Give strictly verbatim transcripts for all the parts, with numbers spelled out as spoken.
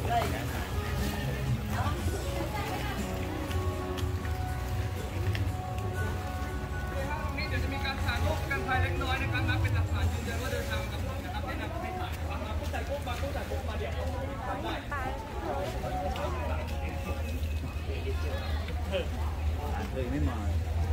เลยไม่มา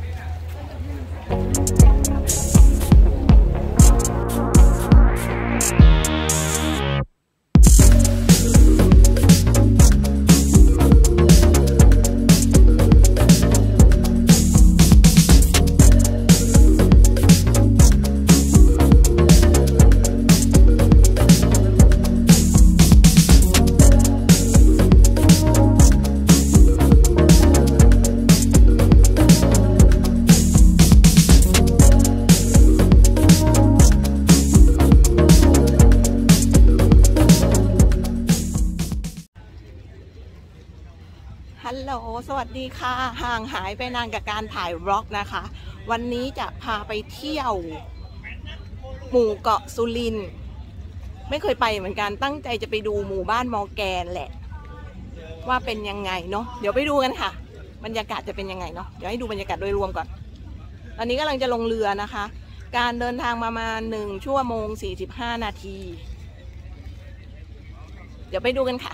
ฮัลโหลสวัสดีค่ะห่างหายไปนานกับการถ่ายบล็อกนะคะวันนี้จะพาไปเที่ยวหมู่เกาะสุรินทร์ไม่เคยไปเหมือนกันตั้งใจจะไปดูหมู่บ้านมอร์แกนแหละว่าเป็นยังไงเนาะเดี๋ยวไปดูกันค่ะบรรยากาศจะเป็นยังไงเนาะเดี๋ยวให้ดูบรรยากาศโดยรวมก่อนตอนนี้กำลังจะลงเรือนะคะการเดินทางประมาณหนึ่งชั่วโมงสี่สิบห้านาทีเดี๋ยวไปดูกันค่ะ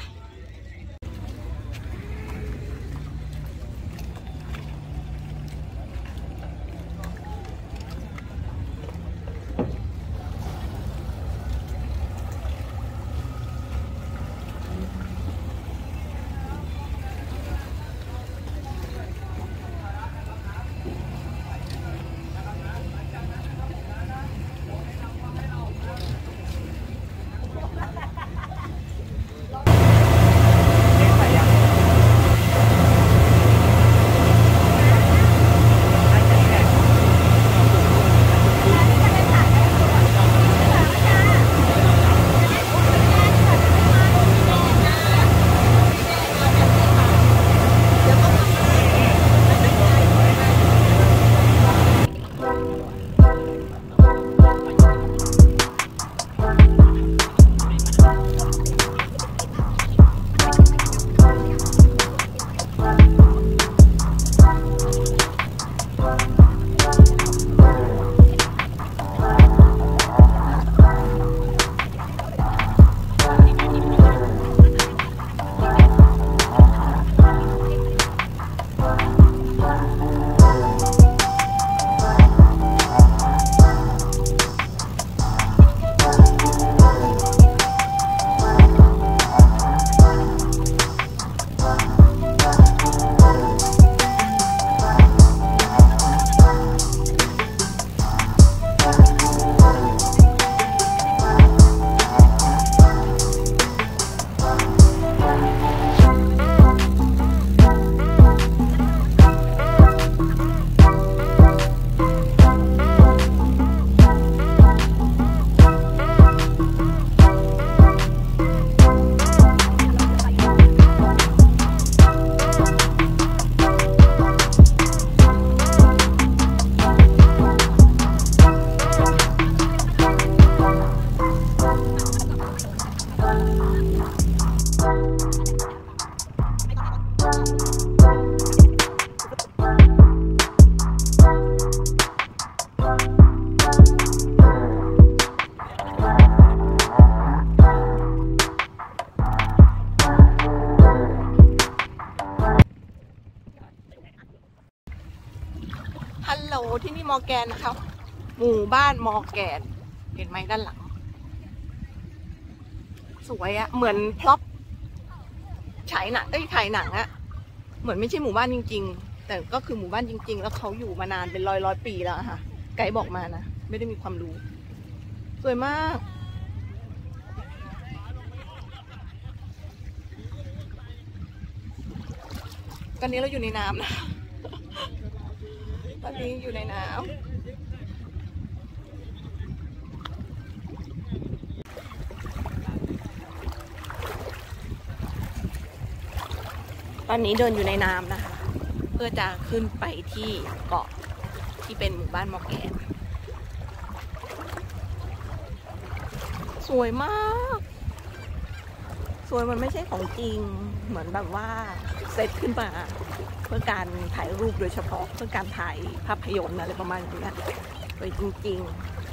ฮัลโหลที่นี่มอร์แกนนะคะหมู่บ้านมอร์แกนเห็นไหมด้านหลังสวยอะเหมือนพล็อปฉายหนังเอ้ยถ่ายหนังอะเหมือนไม่ใช่หมู่บ้านจริงๆแต่ก็คือหมู่บ้านจริงๆแล้วเขาอยู่มานานเป็นร้อยร้อยปีแล้วค่ะไกด์บอกมานะไม่ได้มีความรู้สวยมากตอนนี้เราอยู่ในน้ำนะตอนนี้อยู่ในน้ำตอนนี้เดินอยู่ในน้ำนะคะเพื่อจะขึ้นไปที่เกาะที่เป็นหมู่บ้านมอร์แกนสวยมากสวยมันไม่ใช่ของจริงเหมือนแบบว่าเซตขึ้นมาเพื่อการถ่ายรูปโดยเฉพาะเพื่อการถ่ายภาพยนตร์อะไรประมาณนี้สวยจริง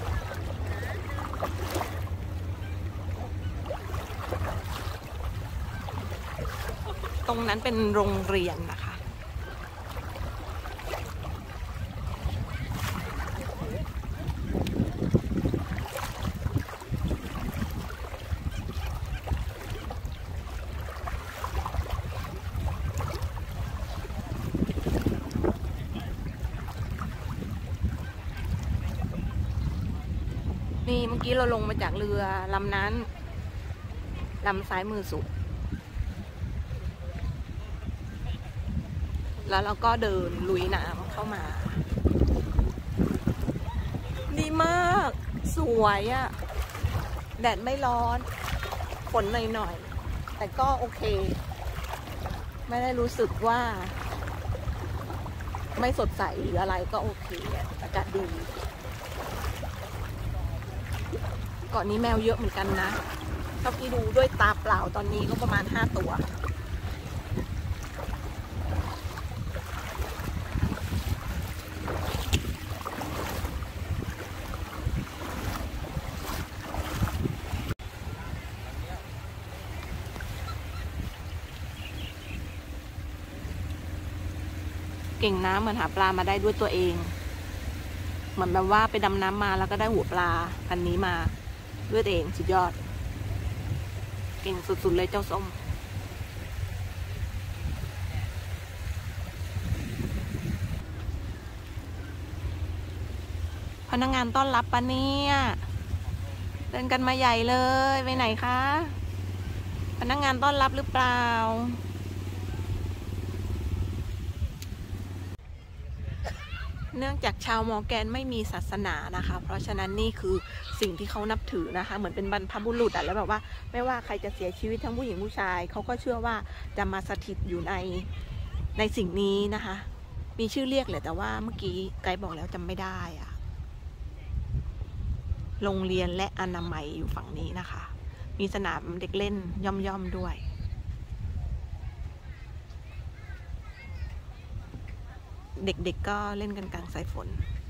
ๆตรงนั้นเป็นโรงเรียนนะคะนี่เมื่อกี้เราลงมาจากเรือลำนั้นลำซ้ายมือสุดแล้วเราก็เดินลุยน้ำเข้ามาดีมากสวยอะแดดไม่ร้อนฝนหน่อยๆแต่ก็โอเคไม่ได้รู้สึกว่าไม่สดใสหรืออะไรก็โอเคอากาศดีเกาะนี้แมวเยอะเหมือนกันนะเท่าที่ดูด้วยตาเปล่าตอนนี้ก็ประมาณห้าตัวเก่งน้ำเหมือนหาปลามาได้ด้วยตัวเองเหมือนแบบว่าไปดำน้ำมาแล้วก็ได้หัวปลาพันนี้มาด้วยตัวเองสุดยอดเก่งสุดๆเลยเจ้าส้มพนักงานต้อนรับปะเนี่ยเดินกันมาใหญ่เลยไปไหนคะพนักงานต้อนรับหรือเปล่าเนื่องจากชาวมอร์แกนไม่มีศาสนานะคะเพราะฉะนั้นนี่คือสิ่งที่เขานับถือนะคะเหมือนเป็นบรรพบุรุษอะแล้วแบบว่าไม่ว่าใครจะเสียชีวิตทั้งผู้หญิงผู้ชายเขาก็เชื่อว่าจะมาสถิตอยู่ในในสิ่งนี้นะคะมีชื่อเรียกแหละแต่ว่าเมื่อกี้ไกด์บอกแล้วจำไม่ได้อะโรงเรียนและอนามัยอยู่ฝั่งนี้นะคะมีสนามเด็กเล่นย่อมๆด้วยเด็กๆก็เล่นกันกลางสายฝน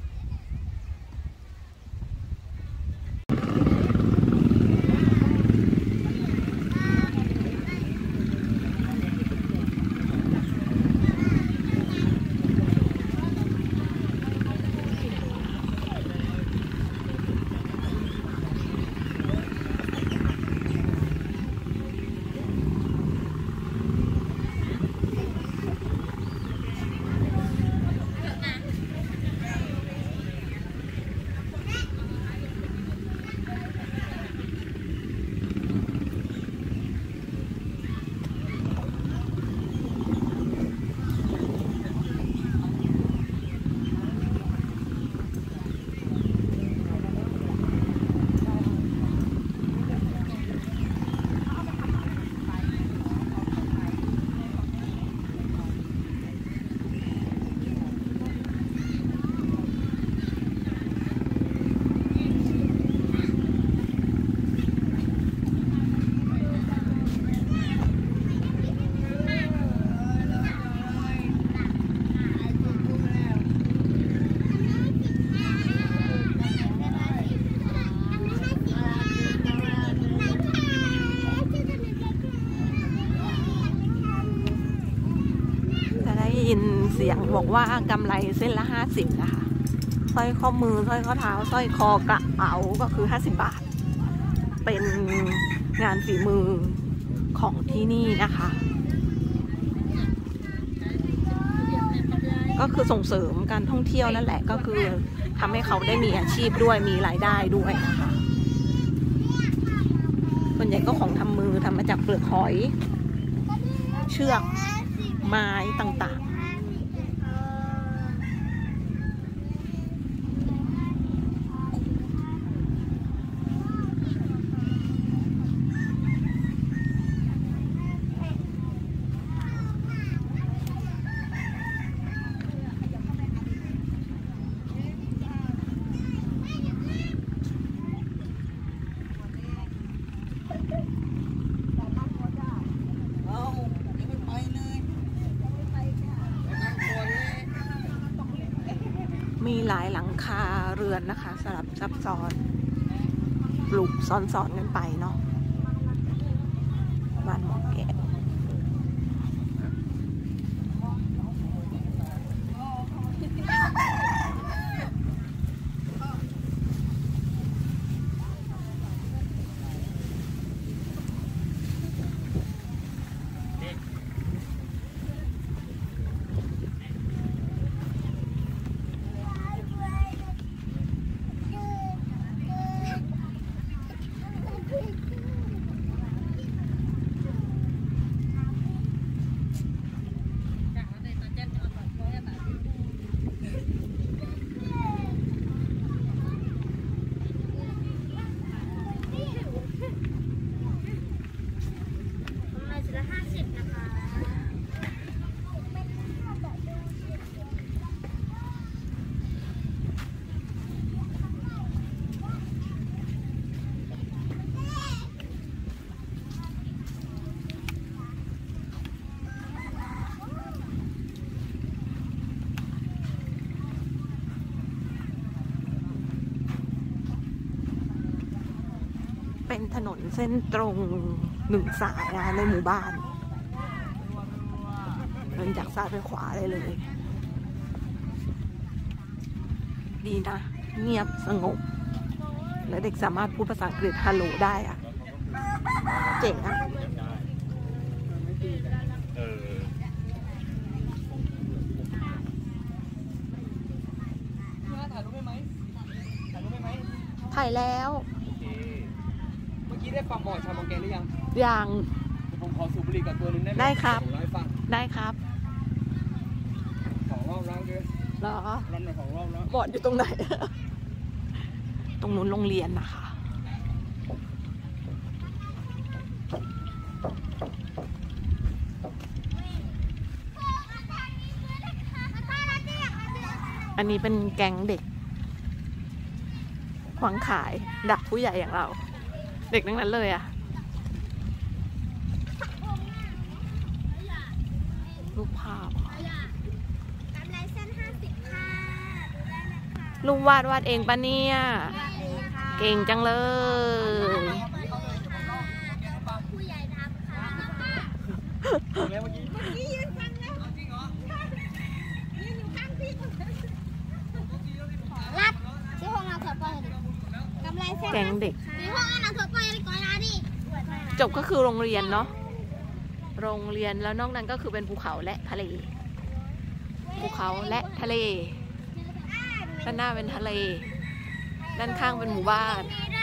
ยินเสียงบอกว่ากำไรเส้นละห้าสิบนะคะสร้อยข้อมือสร้อยข้อเท้าสร้อยคอกระเป๋าก็คือห้าสิบบาทเป็นงานฝีมือของที่นี่นะคะก็คือส่งเสริมการท่องเที่ยวนั่นแหละก็คือทำให้เขาได้มีอาชีพด้วยมีรายได้ด้วยนะคะส่วนใหญ่ก็ของทำมือทำมาจากเปลือกหอยเชือกไม้ต่างๆมีหลายหลังคาเรือนนะคะสลับซับซ้อนปลูกซ้อนๆกันไปเนาะบ้านหมอแกะเป็นถนนเส้นตรงหนึ่งสายนะในหมู่บ้านเดินจากซ้ายไปขวาได้เลย ดีนะเงียบสงบและเด็กสามารถพูดภาษาอังกฤษฮัลโหลได้อะเจ๋งอะถ่ายรูปได้ไหมถ่ายรูปได้ไหมถ่ายแล้วเมื่อกี้ได้ฟังบอกชาวมองแกหรือยังยังผมขอสูบบุหรี่กับตัวนึงได้ไหมได้ครับผมเล่าให้ฟังได้ครับสองรอบแล้วด้วยเหรอรันมาสองรอบแล้วบอร์ดอยู่ตรงไหน ตรงนู้นโรงเรียนนะคะ อันนี้เป็นแก๊งเด็กขวางขายดักผู้ใหญ่อย่างเรา เด็กทั้งนั้นเลยอะรูปภาพรูปวาดวาดเองปะเนี่ย เก่งจังเลยแล้วเมื่อกี้รัดที่ห้องเราถอดปล่อยกำไรเส้นแก๊งเด็กในห้องเราถอดปล่อยก่อนนะดิจบก็คือโรงเรียนเนาะ โรงเรียนแล้วนอกนั้นก็คือเป็นภูเขาและทะเล ภูเขาและทะเล ด้านหน้าเป็นทะเล ด้านข้างเป็นหมู่บ้านมี